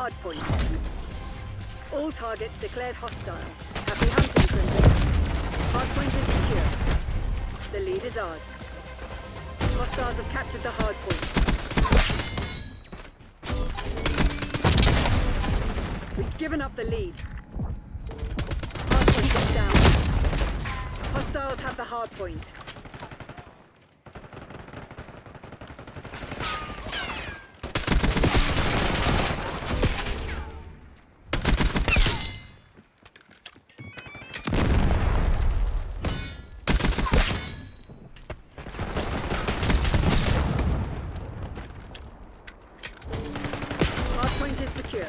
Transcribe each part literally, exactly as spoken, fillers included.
hard point. All targets declared hostile. Happy hunting, Crimson. Hard point is secure. The lead is ours. Hostiles have captured the hard point. We've given up the lead. Hard point is down. Hostiles have the hard point. Hardpoint is secure.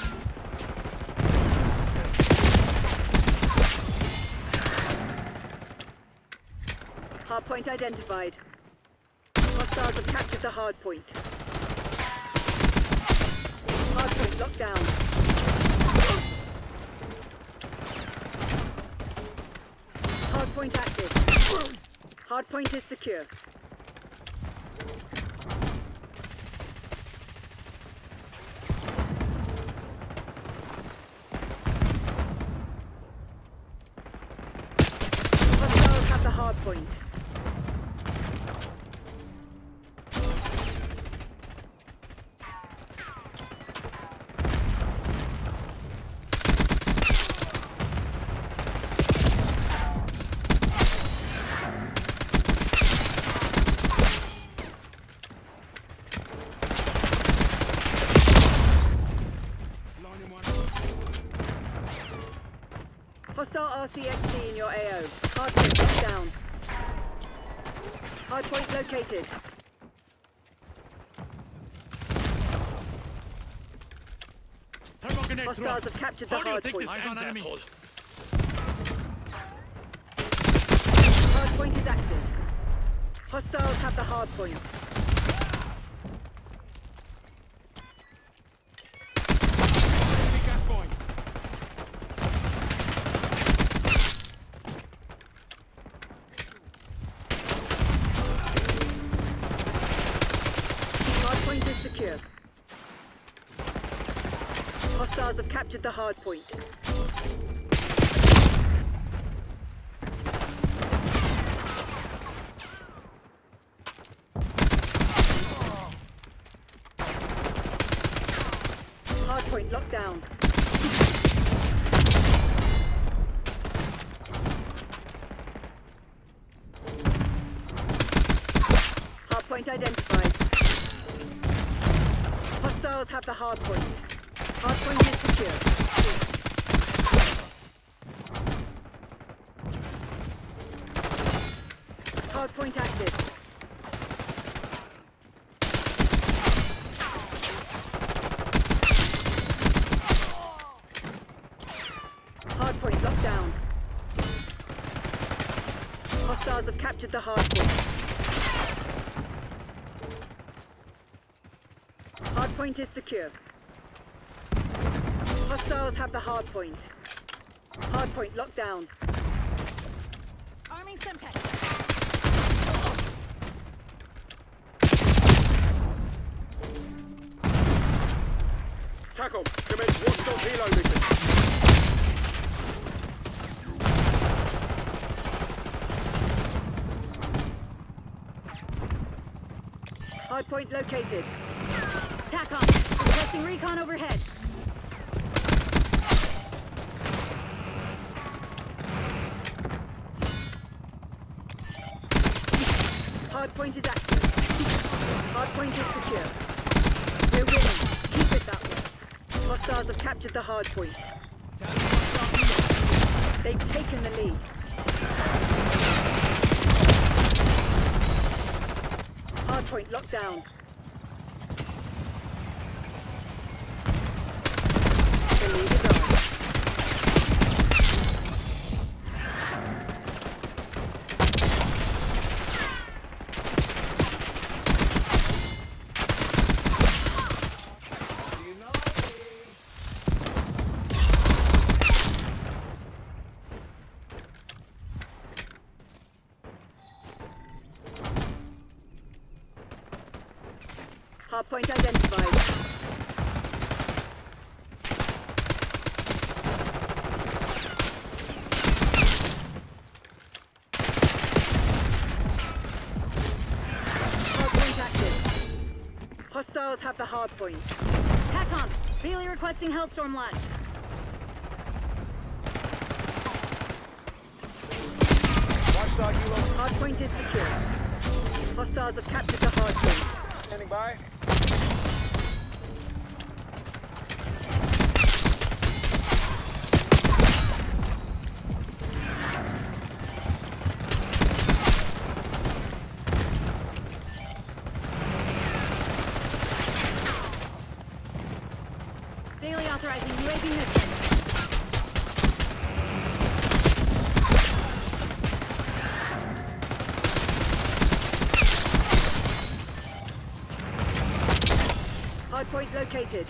Hardpoint identified. Hostiles have captured the hardpoint. Hardpoint locked down. Hardpoint active. Hardpoint is secure. Hostiles have the hardpoint. Hostile R C X D in your A O. Hardpoint locked down. Hardpoint located. Hostiles have captured the hardpoint. Hardpoint is active. Hostiles have the hardpoint. Hardpoint is secure. Hostiles have captured the hardpoint. Hardpoint locked down. Hardpoint identified. Hostiles have the hardpoint. Hardpoint is secure. Hardpoint active. Hardpoint locked down. Hostiles have captured the hardpoint. Hardpoint is secure. Hostiles have the hardpoint. Hardpoint locked down. Arming Semtex. Tackle. Commence watchdog helo mission. Hardpoint located. Tac on. Requesting recon overhead. Hardpoint is active. Hardpoint is secure. We're winning. Keep it that way. Hostiles have captured the hardpoint. They've taken the lead. Hardpoint locked down. The lead is on. Hardpoint identified. Hostiles have the hard point. TACOM, Bailey requesting Hellstorm launch. Watchdog helo Hard point is secure. Hostiles have captured the hard point. standing by. Bailey authorizing U A V mission. Hard point located.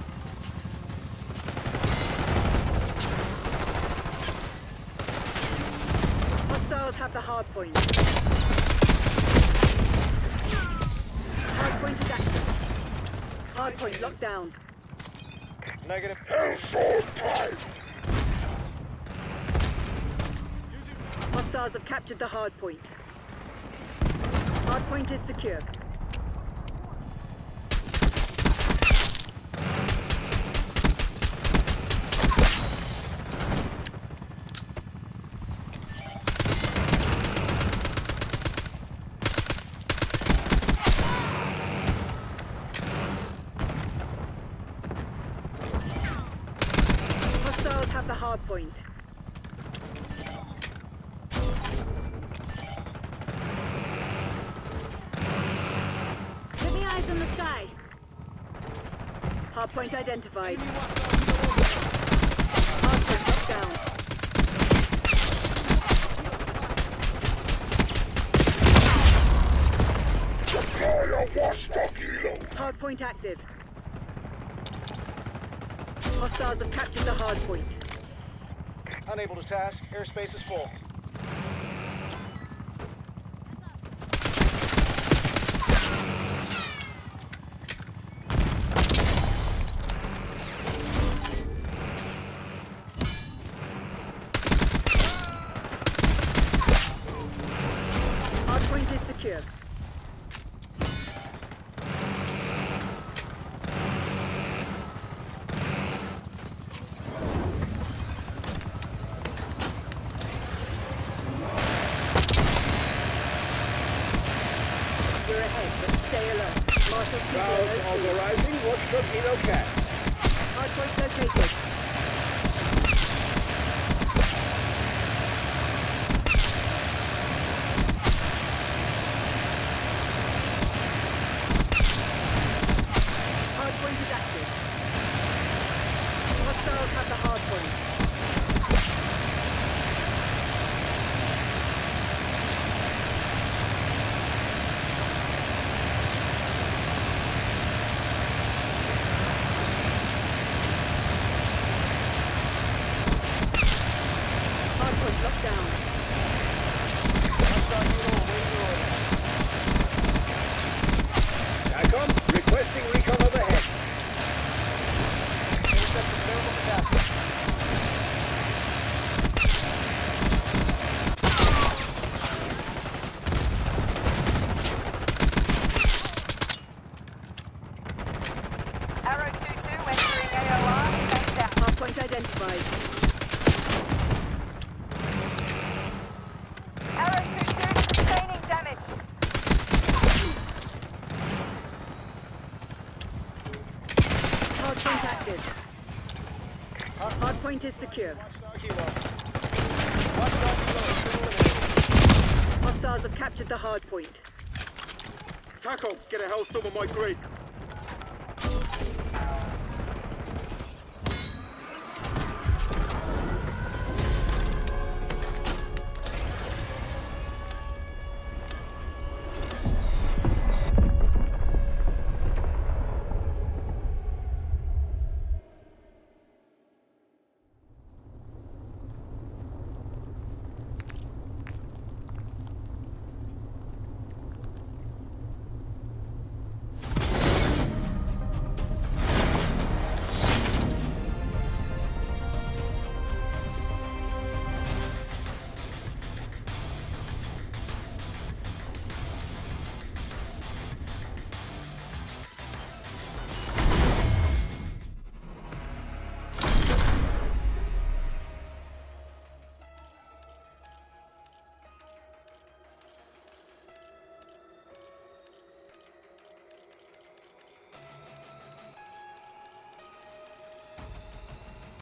Hostiles have the hard point. Hard point is active. Hard point locked down. Negative. Hostiles have captured the hard point. Hard point is secure. Hostiles have the hard point. Give me eyes in the sky. Hard point identified. Hard point locked down. Hard point active. Hostiles have captured the hard point. Unable to task. Airspace is full. Hard point is secure. You're ahead, but stay alert. Marshal Valves authorizing. Watchdog helo cast. hard point located. Hard point is active. Hostiles have the hard point. Hard point locked down. Watchdog helo awaiting orders. TACOM, requesting recon overhead. Intercept available capacity. Arrow two two entering A O R. Face down. Hard point identified. Arrow two two sustaining damage. Hard point active. Hard point is secure. Watchdog helo. Watchdog helo has been eliminated. Hostiles have captured the hard point. TACOM, get a Hellstorm on my grid.